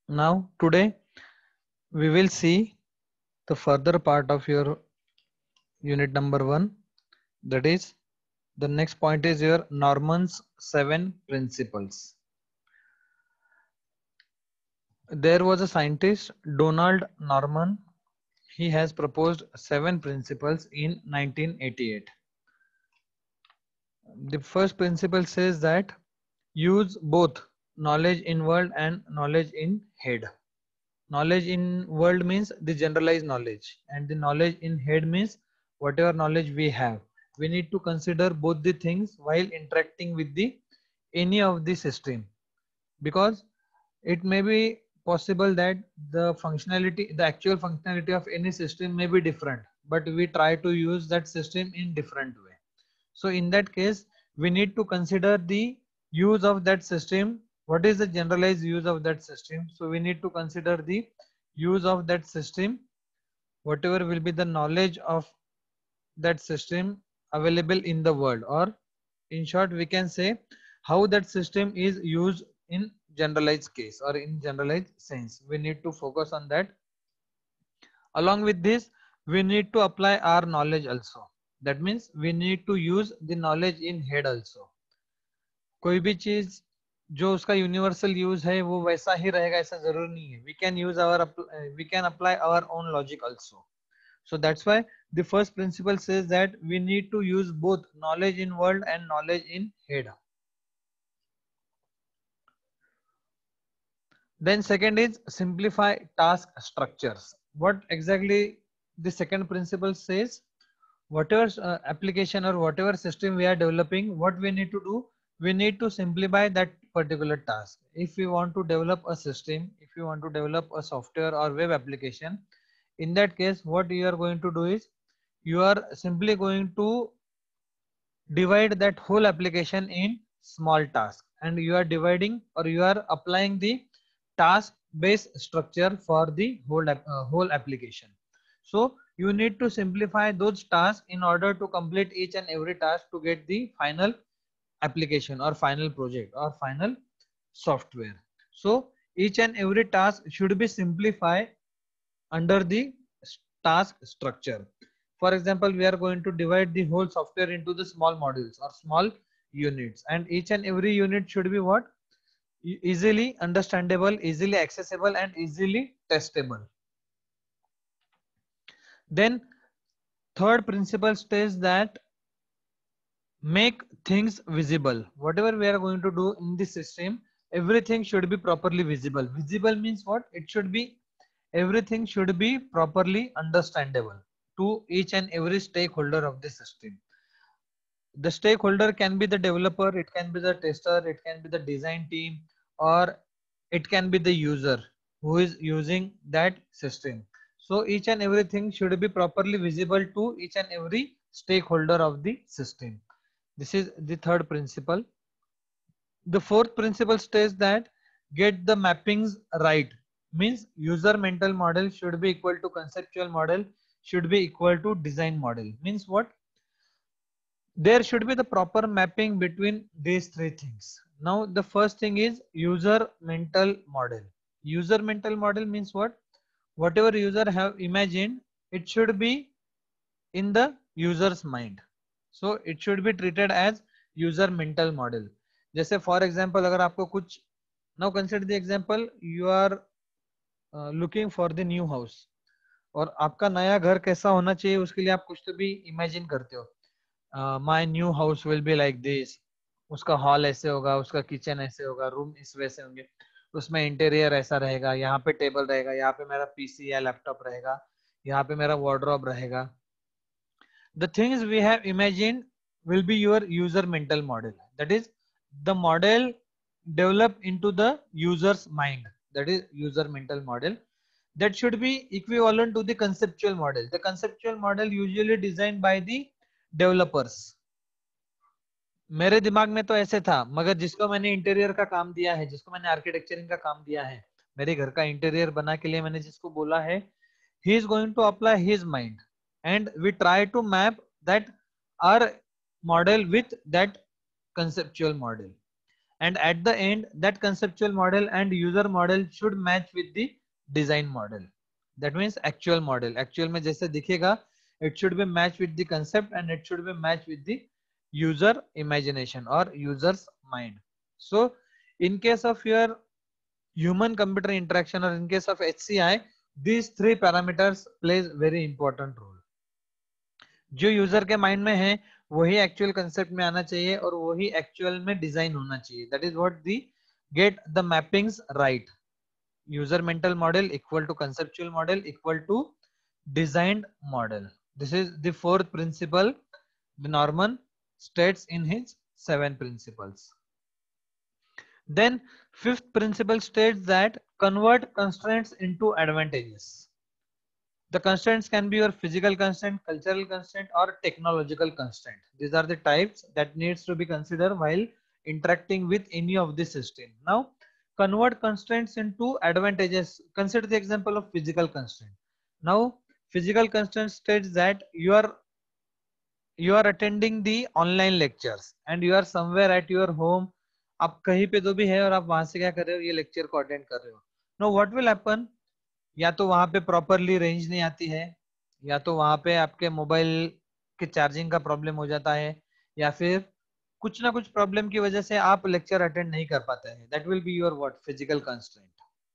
Now today we will see the further part of your unit number 1, that is the next point is your Norman's 7 principles. There was a scientist, Donald Norman. He has proposed 7 principles in 1988. The first principle says that use both knowledge in world and knowledge in head. Knowledge in world means the generalized knowledge, and the knowledge in head means whatever knowledge we have. We need to consider both the things while interacting with the any of the system, because it may be possible that the actual functionality of any system may be different, but we try to use that system in different way. So in that case, we need to consider the use of that system. What is the generalized use of that system? So we need to consider the use of that system, whatever will be the knowledge of that system available in the world, or in short we can say how that system is used in generalized case or in generalized sense. We need to focus on that. Along with this, we need to apply our knowledge also. That means we need to use the knowledge in head also. कोई भी चीज जो उसका universal use है वो वैसा ही रहेगा ऐसा जरूरी नहीं है. We can apply our own logic also. So that's why the first principle says that we need to use both knowledge in world and knowledge in head. Then second is simplify task structures. What exactly the second principle says? Whatever application or whatever system we are developing, what we need to do, we need to simplify that particular task. If we want to develop a system, if you want to develop a software or web application, in that case what you are going to do is you are simply going to divide that whole application in small tasks, and you are dividing or you are applying the task based structure for the whole application. So you need to simplify those tasks in order to complete each and every task to get the final application or final project or final software. So each and every task should be simplified under the task structure. For example, we are going to divide the whole software into the small modules or small units, and each and every unit should be what? Easily understandable, easily accessible, and easily testable. Then third principle states that make things visible. Whatever we are going to do in this system, everything should be properly visible. Visible means what? It should be, everything should be properly understandable to each and every stakeholder of the system. The stakeholder can be the developer, it can be the tester, it can be the design team, or it can be the user who is using that system. So each and everything should be properly visible to each and every stakeholder of the system. This is the third principle. The fourth principle states that get the mappings right. Means user mental model should be equal to conceptual model should be equal to design model. Means what? There should be the proper mapping between these three things. Now the first thing is user mental model. User mental model means what? Whatever user have imagined, it should be in the user's mind. So it should be treated as user mental model. जैसे for example अगर आपको कुछ, now consider the example, you are looking for the new house, और आपका नया घर कैसा होना चाहिए उसके लिए आप कुछ तो भी इमेजिन करते हो. My new house will be like this, उसका हॉल ऐसे होगा, उसका किचन ऐसे होगा, रूम इस वैसे होंगे, उसमें इंटीरियर ऐसा रहेगा, यहाँ पे टेबल रहेगा, यहाँ पे मेरा पीसी या लैपटॉप रहेगा, यहाँ पे मेरा वार्डरोब रहेगा. The things we have imagined will be your user mental model. That is the model developed into the user's mind. That is user mental model. That should be equivalent to the conceptual model. The conceptual model usually designed by the developers. मेरे दिमाग में तो ऐसे था, मगर जिसको मैंने interior का काम दिया है, जिसको मैंने आर्किटेक्चरिंग का काम दिया है, मेरे घर का इंटीरियर बना के लिए मैंने जिसको बोला है, he is going to apply his mind and we try to map that our model with that conceptual model. and at the end that conceptual model and user model should match with the design model. That means actual model, actual में जैसे दिखेगा, it should be matched with the concept and it should be matched with the user imagination or user's mind. So in case of your human computer interaction or in case of HCI, these three parameters plays very important role. जो user के mind में है वही actual concept में आना चाहिए और वही एक्चुअल में डिजाइन होना चाहिए. That is what they get the mappings right. User mental model equal to conceptual model equal to designed model. This is the fourth principle the Norman states in his 7 principles. Then fifth principle states that convert constraints into advantages. The constraints can be your physical constraint, cultural constraint, or technological constraint. These are the types that needs to be considered while interacting with any of the system. Now, convert constraints into advantages. Consider the example of physical constraint. Now, physical constraint states that you are attending the online lectures and you are somewhere at your home. आप कहीं पे तो भी है और आप वहां से क्या कर रहे हो, ये लेक्चर को अटेंड कर रहे हो. नो व्हाट विल हैपन, या तो वहां पे प्रॉपरली रेंज नहीं आती है, या तो वहां पे आपके मोबाइल के चार्जिंग का प्रॉब्लम हो जाता है, या फिर कुछ ना कुछ प्रॉब्लम की वजह से आप लेक्चर अटेंड नहीं कर पाते हैं. That will be your what physical constraint.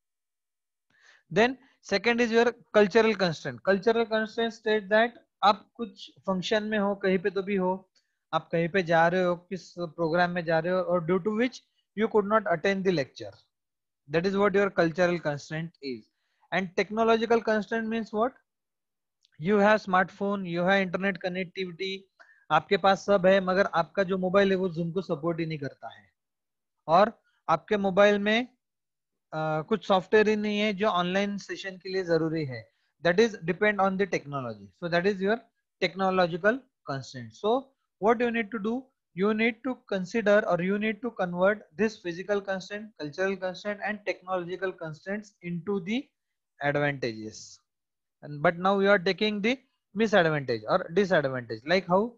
Then second is your cultural constraint. Cultural constraint state that आप कुछ फंक्शन में हो, कहीं पे तो भी हो, आप कहीं पे जा रहे हो, किस प्रोग्राम में जा रहे हो, और due to which you could not attend the lecture. That is what your cultural constraint is. And technological constraint means what? You have smartphone, you have internet connectivity, आपके पास सब है, मगर आपका जो मोबाइल है वो जूम को सपोर्ट ही नहीं करता है, और आपके मोबाइल में कुछ सॉफ्टवेयर ही नहीं है जो ऑनलाइन सेशन के लिए जरूरी है. That is depend on the technology. So that is your technological constraint. So what you need to do, you need to consider or you need to convert this physical constraint, cultural constraint, and technological constraints into the advantages. But now you are taking the misadvantage or disadvantage. Like how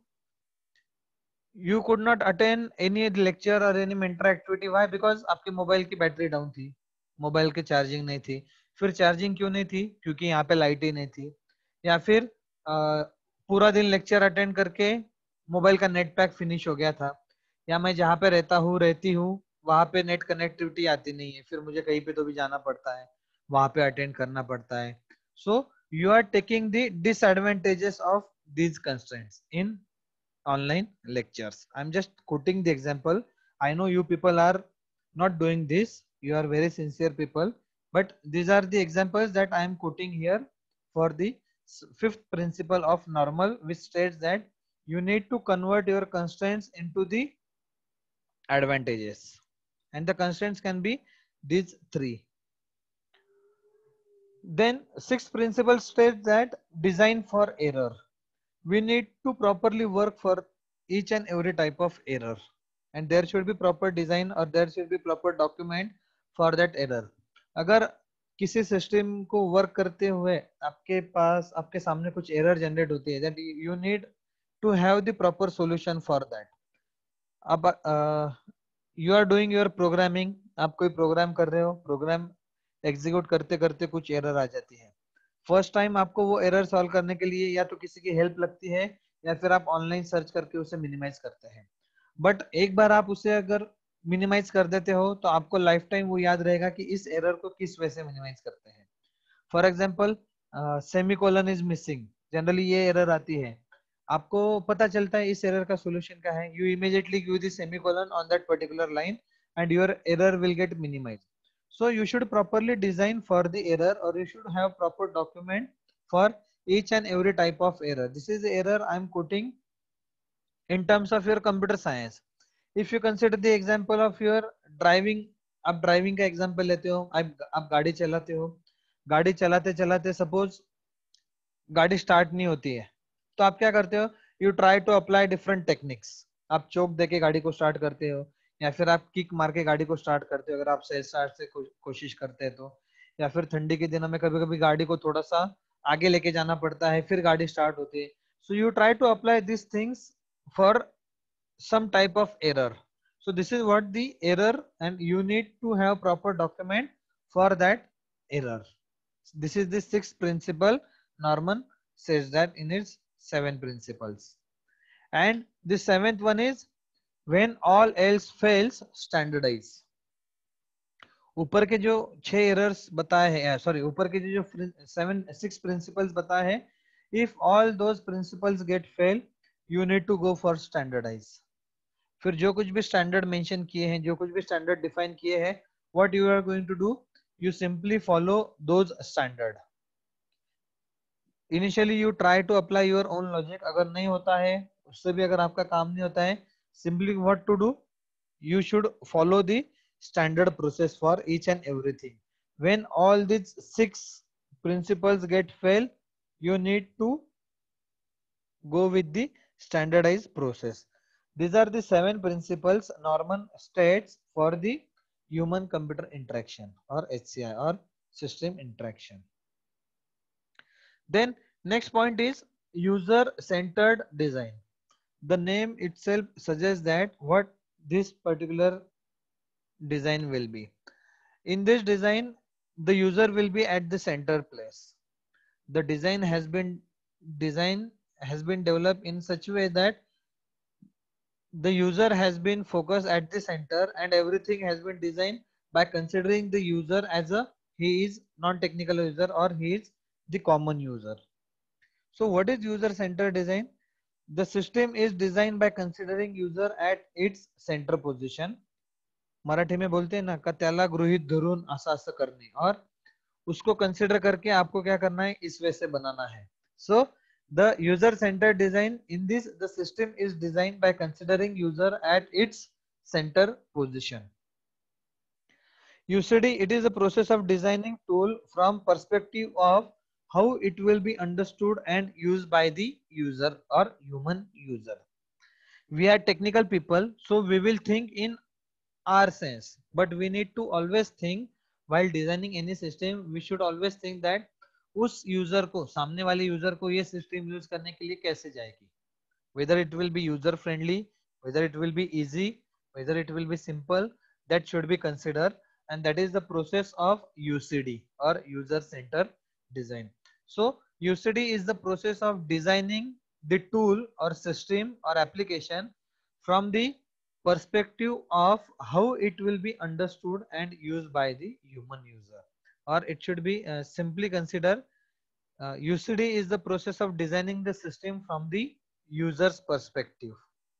you could not attend any lecture or any mentor activity. Why? Because आपके mobile की battery down थी, mobile की charging नहीं थी. फिर charging क्यों नहीं थी? क्योंकि यहाँ पे लाइट ही नहीं थी. या फिर पूरा दिन लेक्चर अटेंड करके मोबाइल का नेट पैक फिनिश हो गया था, या मैं जहाँ पे रहती हूँ वहां पे नेट कनेक्टिविटी आती नहीं है, फिर मुझे कहीं पे तो भी जाना पड़ता है, वहां पे अटेंड करना पड़ता है. So you are taking the disadvantages of these constraints in online lectures. I'm just quoting the example. I know you people are not doing this, you are very sincere people, but these are the examples that I am quoting here for the fifth principle of normal, which states that you need to convert your constraints into the advantages, and the constraints can be these three. Then sixth principle states that design for error. We need to properly work for each and every type of error, and there should be proper design or there should be proper document for that error. अगर किसी system को work करते हुए आपके पास आपके सामने कुछ error generate होती है, that you need to have the proper solution for that. अब you are doing your programming, आप कोई प्रोग्राम कर रहे हो, प्रोग्राम एग्जीक्यूट करते करते कुछ एरर आ जाती है. फर्स्ट टाइम आपको वो एरर सॉल्व करने के लिए या तो किसी की हेल्प लगती है, या फिर आप ऑनलाइन सर्च करके उसे मिनिमाइज करते हैं. बट एक बार आप उसे अगर मिनिमाइज कर देते हो तो आपको लाइफ टाइम वो याद रहेगा कि इस एरर को किस वजह से मिनिमाइज करते हैं. For example semicolon is missing, generally ये एरर आती है, आपको पता चलता है इस एरर का सोल्यूशन क्या है, you immediately give the semicolon on that particular line and your error will get minimised. So you should properly design for the error, or you should have proper document for each and every type of error. This is the error I am quoting in terms of your computer science. If you consider the example of your driving, आप driving का example लेते हो, आप गाड़ी चलाते हो, गाड़ी चलाते चलाते सपोज गाड़ी स्टार्ट नहीं होती है, तो आप क्या करते हो, you try to apply different techniques. आप चोक देके गाड़ी को स्टार्ट करते हो, या फिर आप किक मार के गाड़ी को स्टार्ट करते हो अगर आप सेल्फ स्टार्ट से कोशिश करते हैं तो, या फिर ठंडी के दिनों में कभी कभी गाड़ी को थोड़ा सा आगे लेके जाना पड़ता है, फिर गाड़ी स्टार्ट होती है. So you try to apply this things for some type of error. So this is what the error, and you need to have proper document for that error. This is the sixth principle. Norman says that in its 7 principles. And the seventh one is when all else fails, standardize. ऊपर के जो 6 errors बताए हैं, sorry ऊपर के जो 6 principles बताए हैं, if all those principles get fail, you need to go for standardize. फिर जो कुछ भी स्टैंडर्ड मेंशन किए हैं, जो कुछ भी स्टैंडर्ड डिफाइन किए हैं, what you are going to do, you simply follow those standard. Initially you try to apply your own logic. अगर नहीं होता है, उससे भी अगर आपका काम नहीं होता है, simply what to do, you should follow the standard process for each and everything. When all these 6 principles get fail, you need to go with the standardized process. These are the 7 principles Norman states for the human computer interaction, or HCI, or system interaction. Then next point is user centered design. The name itself suggests that what this particular design will be. In this design, the user will be at the center place. The design has been developed in such a way that the user has been focused at the center, and everything has been designed by considering the user as a he is non-technical user or he is the common user. So what is user centered design? The system is designed by considering user at its center position. Marathi में बोलते हैं ना, का त्याला गृहीत धरून असं असं करणे, और उसको कंसिडर करके आपको क्या करना है, इस वे से बनाना है. So the user centre design, in this the system is design by considering user at its centre position. UCD, it is a process of designing tool from perspective of how it will be understood and used by the user or human user. We are technical people, so we will think in our sense, but we need to always think while designing any system. We should always think that उस user को, सामने वाले user को ये system use करने के लिए कैसे जाएगी, whether it will be user friendly, whether it will be easy, whether it will be simple, that should be considered, and that is the process of UCD, or user centered design. So UCD is the process of designing the tool or system or application from the perspective of how it will be understood and used by the human user, or it should be simply consider UCD is the process of designing the system from the user's perspective.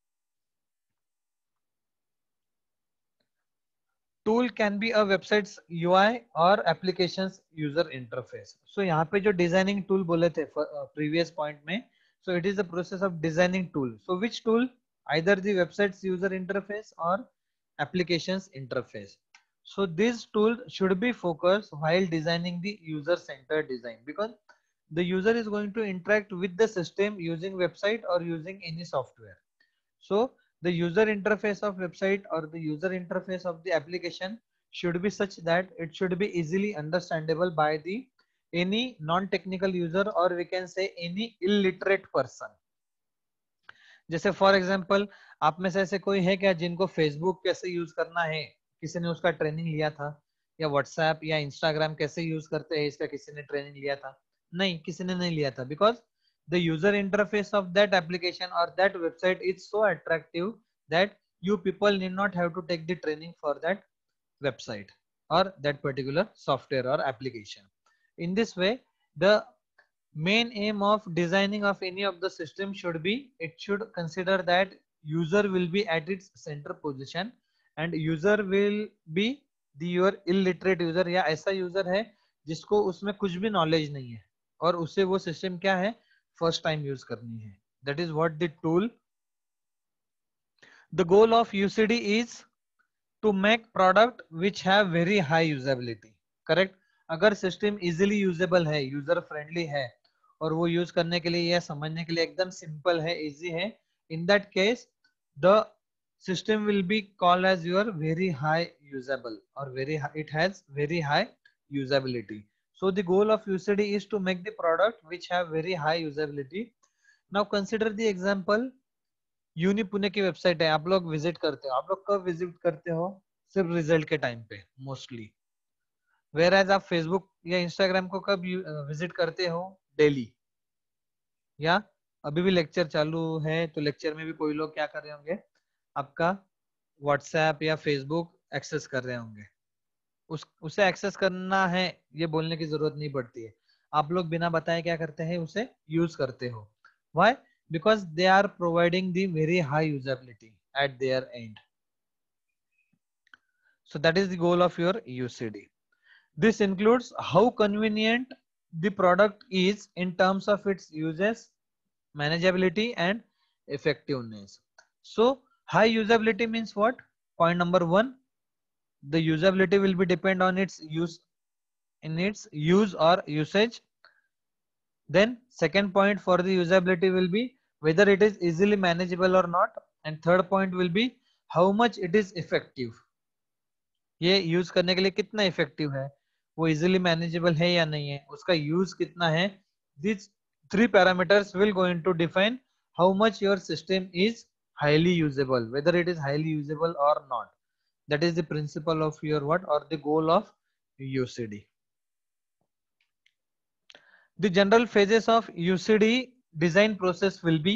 Tool can be a website's UI or application's user interface. So यहाँ पे जो designing tool बोले थे previous point में, so it is the process of designing tool. So which tool? Either the website's user interface or application's interface. So this tool should be focused while designing the user-centered design, because the user is going to interact with the system using website or using any software. So the user interface of website or the user interface of the application should be such that it should be easily understandable by the any non-technical user, or we can say any illiterate person. जैसे for example, आप में से ऐसे कोई है क्या जिनको Facebook कैसे यूज करना है किसी ने उसका ट्रेनिंग लिया था, या व्हाट्सएप या इंस्टाग्राम कैसे यूज करते हैं इसका किसी ने ट्रेनिंग लिया था? नहीं, किसी ने नहीं लिया था, because the user interface of that application or that website is so attractive that you people need not have to take the training for that website or that particular software or application. In this way, the main aim of designing of any of the system should be, it should consider that user will be at its center position, and user will be the your illiterate user, या ऐसा user है जिसको उसमें कुछ भी knowledge नहीं है और उसे वो सिस्टम क्या है, फर्स्ट टाइम यूज करनी है. That is what the tool. The goal of UCD is to make product which have very high usability. Correct. अगर सिस्टम इजीली यूजेबल है, यूजर फ्रेंडली है, और वो यूज करने के लिए या समझने के लिए एकदम सिंपल है, इजी है, in that case the system will be called as your very high usable, or it has very high usability. So the goal of UCD is to make the product which have very high usability. Now consider the example. Uni Pune की website है, आप लोग visit करते हो, आप लोग कब visit करते हो? सिर्फ रिजल्ट के टाइम पे मोस्टली। वेयर एज आप फेसबुक या इंस्टाग्राम को कब विजिट करते हो? डेली। या अभी भी लेक्चर चालू है तो लेक्चर में भी कोई लोग क्या कर रहे होंगे, आपका व्हाट्सएप या फेसबुक एक्सेस कर रहे होंगे। उसे एक्सेस करना है ये बोलने की जरूरत नहीं पड़ती है, आप लोग बिना बताए क्या करते हैं, उसे यूज करते हो। Why? Because they are providing the very high usability at their end. So that is the goal of your UCD. This includes how convenient the product is in terms of its uses, manageability and effectiveness. So high usability means what? Point number one, the usability will be depend on its use or usage. Then second point for the usability will be whether it is easily manageable or not, and third point will be how much it is effective. ये use करने के लिए कितना effective है, वो easily manageable है या नहीं है, उसका यूज कितना है। This three parameters will going to define how much your system is highly usable, whether it is highly usable or not. That is the principle of your what or the goal of UCD. The general phases of UCD design process will be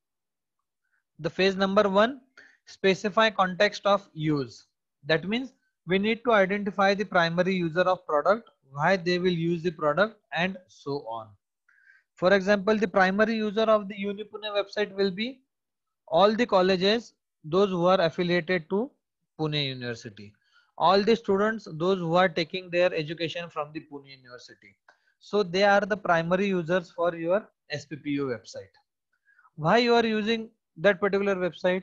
the phase number one, specify context of use. That means we need to identify the primary user of product, why they will use the product and so on. For example, the primary user of the Unipune website will be all the colleges, those who are affiliated to Pune University, all the students, those who are taking their education from the Pune University. So they are the primary users for your SPPU website. Why you are using that particular website?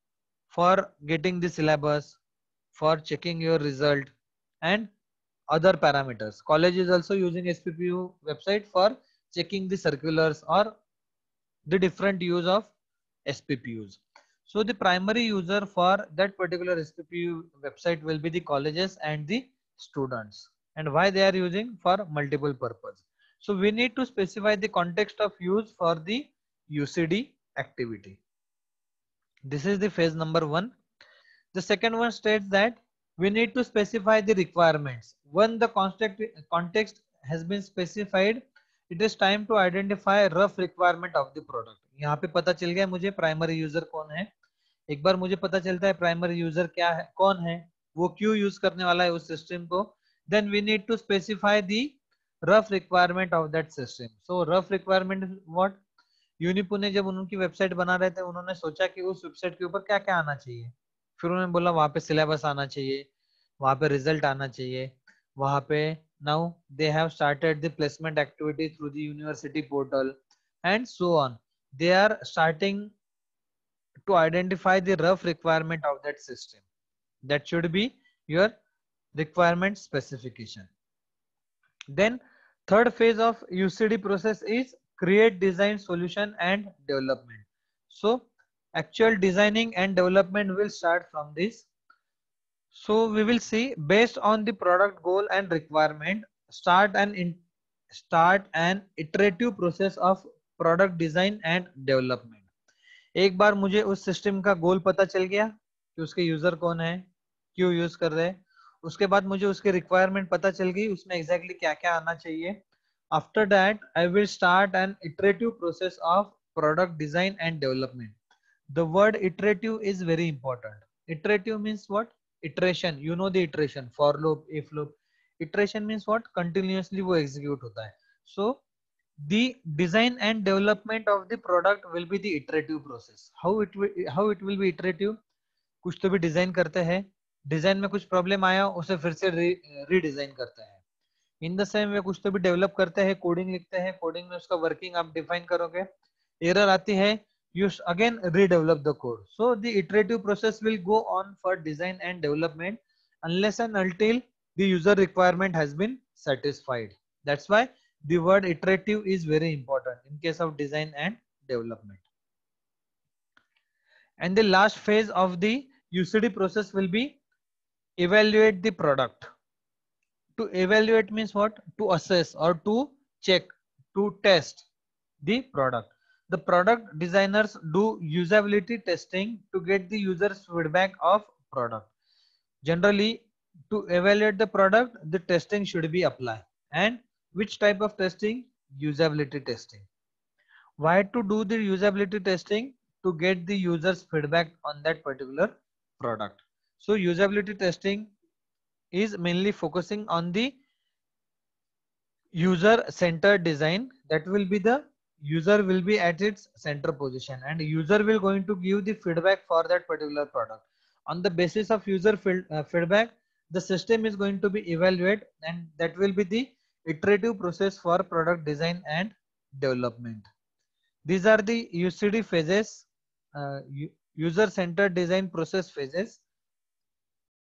For getting the syllabus, for checking your result and other parameters. College is also using SPPU website for checking the circulars or the different use of SPPUs. So the primary user for that particular SPPU website will be the colleges and the students. And why they are using? For multiple purpose. So we need to specify the context of use for the UCD activity. This is the phase number one. The second one states that we need to specify the requirements. When the context has been specified, it is time to identify rough requirement of the product. यहाँ पे पता चल गया मुझे primary user कौन है। एक बार मुझे पता चलता है प्राइमरी यूजर क्या है, कौन है, वो क्यों यूज करने वाला है उस सिस्टम को, then we need to specify the rough requirement of that system. So rough requirement is what? यूनिपुने जब उनकी वेबसाइट बना रहे थे, उन्होंने सोचा कि उस वेबसाइट के ऊपर क्या क्या आना चाहिए। फिर उन्होंने बोला वहां पे सिलेबस आना चाहिए, वहां पे रिजल्ट आना चाहिए, वहां पे now they have started the placement activity through the university portal and so on. They are starting to identify the rough requirement of that system. That should be your requirement specification. Then third phase of UCD process is create, design, solution and development. So actual designing and development will start from this. So we will see based on the product goal and requirement, start an iterative process of product design and development. एक बार मुझे उस system का गोल पता चल गया कि उसके user कौन है, क्यों यूज कर रहे हैं, उसके बाद मुझे उसके रिक्वायरमेंट पता चल गई, उसमें एग्जैक्टली क्या क्या आना चाहिए। After that I will start an iterative process of product design and development. The word iterative is very important. Iterative means what? Iteration, you know the iteration, for loop, if loop. Iteration means what? Continuously वो execute होता है। सो the design and development of the product will be the iterative process. How it will be iterative? कुछ तो भी design करते हैं, design में कुछ प्रॉब्लम आया उसे फिर से रीडिजाइन करते हैं। इन द सेम वे कुछ तो भी डेवलप करते हैं, कोडिंग लिखते हैं, कोडिंग में उसका वर्किंग आप डिफाइन करोगे, एरर आती है, you again redevelop the code. So the iterative process will go on for design and development unless and until the user requirement has been satisfied. That's why the word iterative is very important in case of design and development. And the last phase of the UCD process will be evaluate the product. To evaluate means what? To assess or to check, to test the product. The product designers do usability testing to get the user's feedback of product. Generally, to evaluate the product, the testing should be applied. And which type of testing? Usability testing. Why to do the usability testing? To get the user's feedback on that particular product. So usability testing is mainly focusing on the user centered design. That will be the user will be at its center position, and user will going to give the feedback for that particular product. On the basis of user feedback, the system is going to be evaluated, and that will be the iterative process for product design and development. These are the UCD phases, user centered design process phases.